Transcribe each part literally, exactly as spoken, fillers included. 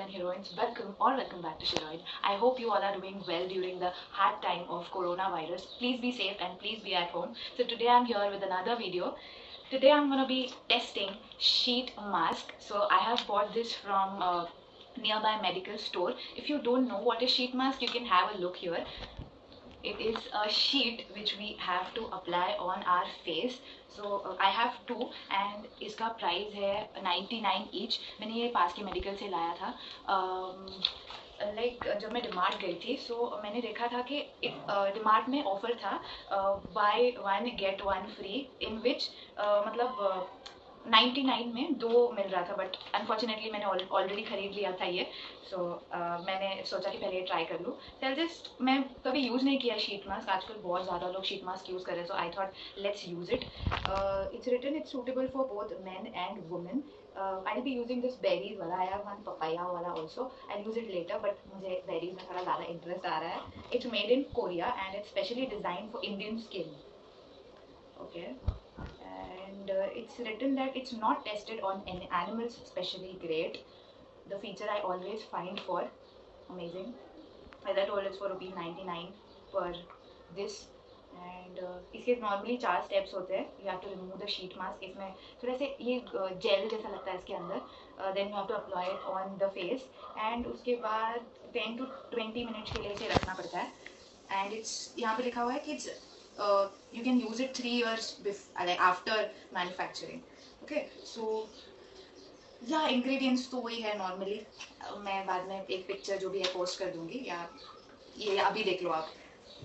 and heroines, welcome or welcome back to Sheroine. I hope you all are doing well during the hard time of coronavirus. Please be safe and please be at home. So today I'm here with another video. Today I'm going to be testing sheet mask. So I have bought this from a nearby medical store. If you don't know what is sheet mask, you can have a look here. It is a sheet which we have to apply on our face. So uh, I have two and इसका price है ninety-nine each. मैंने ये पास के medical से लाया था. Like um, like, जब मैं डिमार्ट गई थी सो so, मैंने देखा था कि डिमार्ट uh, में ऑफर था buy one get one free in which मतलब uh, ninety-nine में दो मिल रहा था. बट अनफॉर्चुनेटली मैंने ऑलरेडी खरीद लिया था ये. सो so, uh, मैंने सोचा कि पहले ट्राई कर लूँ. सेल जस्ट मैं कभी यूज़ नहीं किया शीट मास्क. आजकल बहुत ज़्यादा लोग शीट मास्क यूज़ कर रहे हैं. So I thought let's use it. It's written it's suitable for both men and women. I will be using this berries वाला. आई हैव वन पपाया वाला also. I use it later but मुझे berries में थोड़ा ज़्यादा interest आ रहा है. It's made in Korea and it's specially design for Indian skin. Okay. And uh, it's written that it's not tested on any animals. Especially great, the feature I always find for amazing. As I told, it's for rupees ninety-nine per this. And uh, इसके normally चार steps होते हैं. You have to remove the sheet mask. इसमें थोड़ा से ये gel जैसा लगता है इसके अंदर. uh, then you have to apply it on the face. And उसके बाद ten to twenty minutes के लिए इसे रखना पड़ता है. And it's यहाँ पे लिखा हुआ है कि it's Uh, you can use it three years before, like after manufacturing. Okay, so yeah, ingredients तो वही है normally. uh, मैं बाद में एक picture जो भी है post कर दूँगी या ये अभी देख लो आप.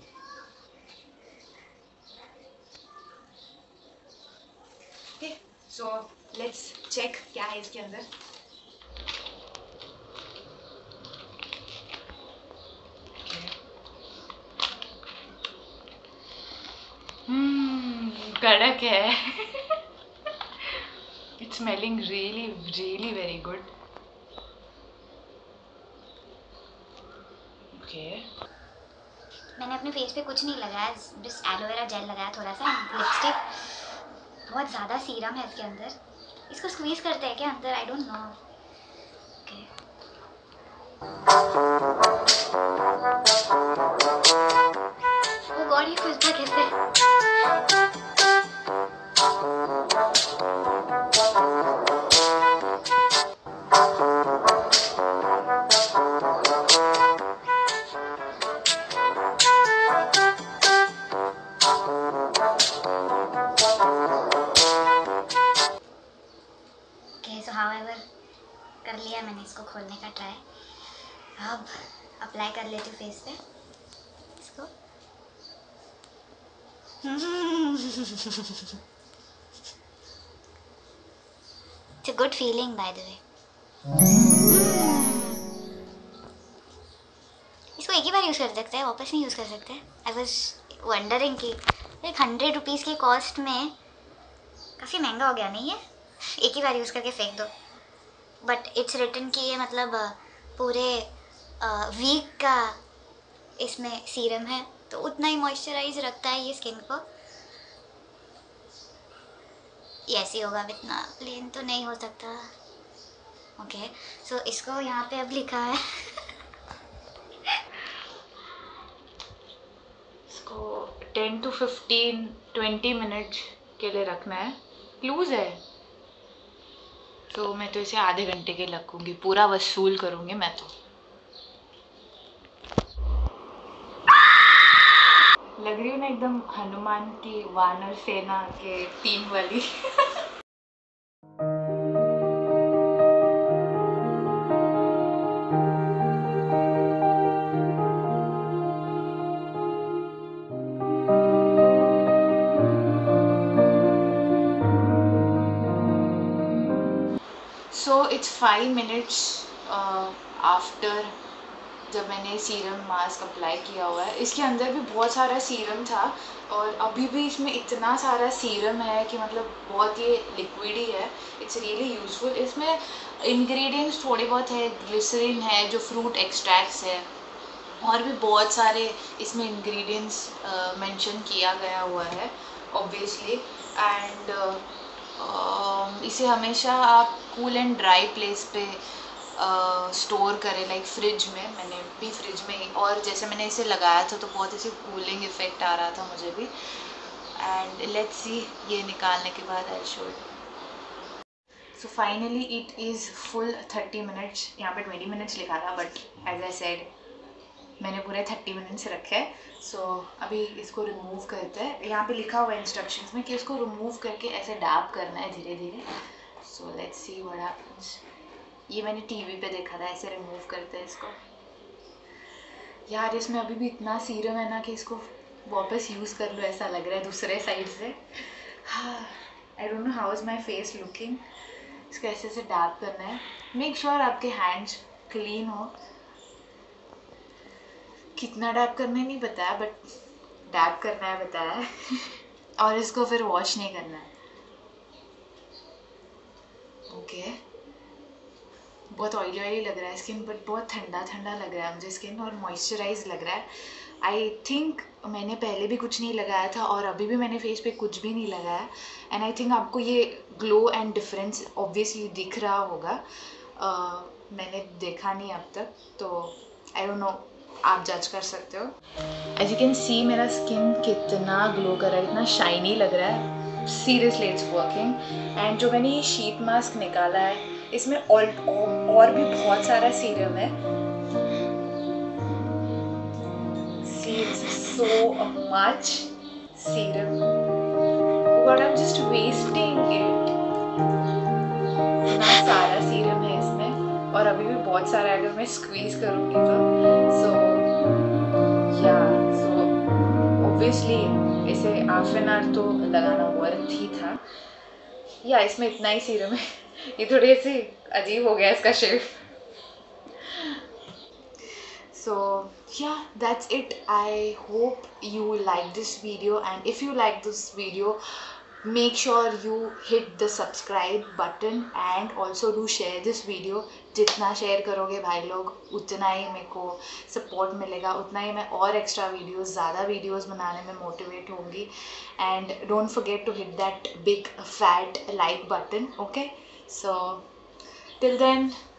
Okay, so let's check क्या है इसके अंदर. कड़क है. It's smelling really really very good. Okay. मैंने अपने फेस पे कुछ नहीं लगाया, बस एलोवेरा जेल लगाया, थोड़ा सा लिपस्टिक. बहुत ज़्यादा सीरम है इसके अंदर. इसको स्क्वीज करते हैं क्या अंदर? I don't know. Okay. Oh God, ये खुशबू कैसे? कर लिया मैंने इसको खोलने का ट्राई. अब अप्लाई कर लेती हूँ फेस पे इसको. It's a good feeling by the way. इसको एक ही बार यूज़ कर सकते हैं, वापस नहीं यूज़ कर सकते. आई वॉज वंडरिंग कि एक हंड्रेड रुपीज़ की कॉस्ट में काफ़ी महंगा हो गया नहीं है? एक ही बार यूज़ करके फेंक दो. बट इट्स रिटन कि ये मतलब पूरे वीक का इसमें सीरम है, तो उतना ही मॉइस्चराइज रखता है ये स्किन को. ये ऐसे ही होगा, इतना प्लेन तो नहीं हो सकता. ओके, सो इसको यहाँ पे अब लिखा है. इसको ten to fifteen twenty minute के लिए रखना है. लूज़ है तो मैं तो इसे आधे घंटे के रखूँगी. पूरा वसूल करूँगी मैं तो. लग रही हूँ ना एकदम हनुमान की वानर सेना के टीम वाली. So it's five minutes after जब मैंने सीरम मास्क अप्लाई किया हुआ है. इसके अंदर भी बहुत सारा सीरम था और अभी भी इसमें इतना सारा सीरम है कि मतलब बहुत ही लिक्विड ही है. It's really useful. इसमें इंग्रेडिएंट्स थोड़े बहुत है. ग्लिसरीन है जो फ्रूट एक्सट्रैक्ट्स है, और भी बहुत सारे इसमें इंग्रेडिएंट्स मेंशन किया गया हुआ है ऑब्वियसली. एंड uh, इसे हमेशा आप कूल एंड ड्राई प्लेस पे स्टोर करे लाइक फ्रिज में, मैंने भी फ्रिज में ही, और जैसे मैंने इसे लगाया था तो बहुत ऐसे कूलिंग इफेक्ट आ रहा था मुझे भी। एंड लेट्स सी ये निकालने के बाद I show it. So finally it is full thirty minutes, यहाँ पे ट्वेंटी मिनट्स लिखा था बट एज आई सेड मैंने पूरे थर्टी मिनट्स रखे हैं। सो so, अभी इसको रिमूव करते हैं। यहाँ पे लिखा हुआ है इंस्ट्रक्शंस में कि इसको रिमूव करके ऐसे डैप करना है धीरे धीरे। So let's see what happens. ये मैंने टीवी पे देखा था, ऐसे रिमूव करते हैं इसको। यार इसमें अभी भी इतना सीरम है ना कि इसको वापस यूज़ कर लो ऐसा लग रहा है दूसरे साइड से। I don't know how is my face looking. इसको ऐसे ऐसे डैप करना है। मेक श्योर sure आपके हैंड्स क्लीन हो। कितना डैप करना नहीं बताया बट डैप करना है बताया है। और इसको फिर वॉश नहीं करना है। Okay okay. बहुत ऑयली ऑयली लग रहा है स्किन बट बहुत ठंडा ठंडा लग रहा है मुझे स्किन, और मॉइस्चराइज लग रहा है। आई थिंक मैंने पहले भी कुछ नहीं लगाया था और अभी भी मैंने फेस पे कुछ भी नहीं लगाया। एंड आई थिंक आपको ये ग्लो एंड डिफरेंस ऑब्वियसली दिख रहा होगा। uh, मैंने देखा नहीं अब तक तो आई डोंट नो, आप जज कर सकते हो। एज यू कैन सी मेरा स्किन कितना ग्लो कर रहा है, इतना शाइनी लग रहा है। Seriously it's working. एंड जो मैंने ये शीट मास्क निकाला है इसमें और, और भी बहुत सारा सीरम है। See, it's so much serum. But I'm just wasting it. इतना सारा सीरम है इसमें और अभी भी बहुत सारा है अगर मैं स्क्वीज करूँगी तो। सो या सो ऑब्वियसली इसे हाफ एन आवर तो लगाना वर्थ ही था। या इसमें इतना ही सीरम है। ये थोड़ी सी अजीब हो गया इसका shape. So yeah, that's it. I hope you like this video, and if you like this video, make sure you hit the subscribe button and also do share this video. जितना share करोगे भाई लोग उतना ही मेरे को support मिलेगा, उतना ही मैं और एक्स्ट्रा वीडियोस ज़्यादा वीडियोस बनाने में मोटिवेट होंगी। And don't forget to hit that big fat like button. Okay, so till then